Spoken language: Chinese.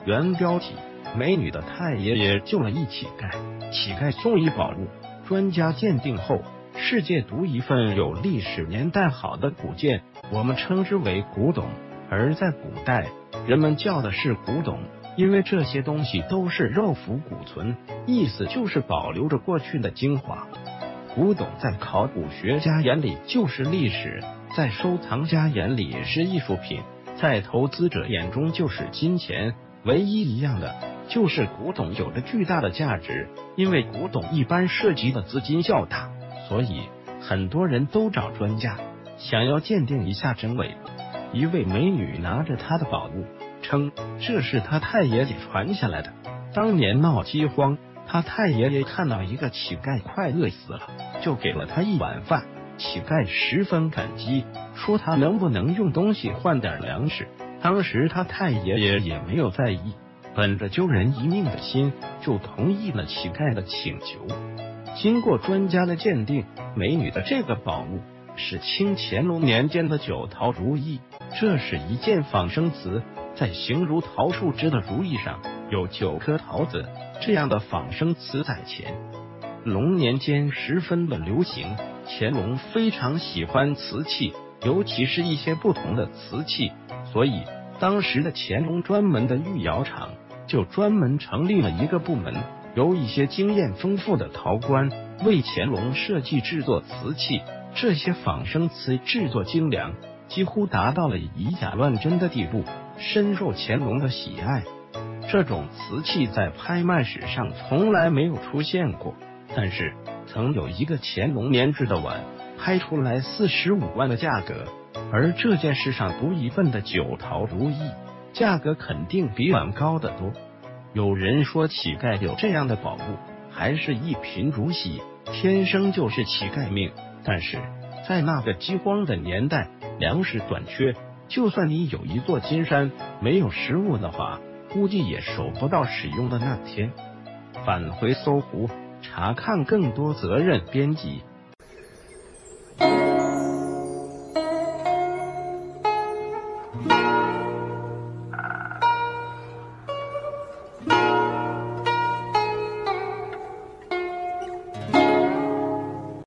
原标题：美女的太爷爷救了一乞丐，乞丐送一宝物。专家鉴定后，世界独一份有历史年代好的古件，我们称之为古董。而在古代，人们叫的是古董，因为这些东西都是肉腐古存，意思就是保留着过去的精华。古董在考古学家眼里就是历史，在收藏家眼里是艺术品，在投资者眼中就是金钱。唯一一样的就是古董有着巨大的价值，因为古董一般涉及的资金较大，所以很多人都找专家想要鉴定一下真伪。一位美女拿着她的宝物，称这是她太爷爷传下来的。当年闹饥荒，他太爷爷看到一个乞丐快饿死了，就给了他一碗饭。乞丐十分感激，说他能不能用东西换点粮食。当时他太爷爷也没有在意，本着救人一命的心，就同意了乞丐的请求。经过专家的鉴定，美女的这个宝物是清乾隆年间的9桃如意，这是一件仿生瓷，在形如桃树枝的如意上有9颗桃子，这样的仿生瓷在乾隆年间十分的流行。乾隆非常喜欢瓷器，尤其是一些不同的瓷器，所以当时的乾隆专门的御窑厂就专门成立了一个部门，由一些经验丰富的陶官为乾隆设计制作瓷器。这些仿生瓷制作精良，几乎达到了以假乱真的地步，深受乾隆的喜爱。这种瓷器在拍卖史上从来没有出现过，但是曾有一个乾隆年制的碗拍出来45万的价格，而这件事上独一份的9桃如意价格肯定比碗高得多。有人说乞丐有这样的宝物还是一贫如洗，天生就是乞丐命，但是在那个饥荒的年代，粮食短缺，就算你有一座金山，没有食物的话，估计也守不到使用的那天。返回搜狐，查看更多责任编辑。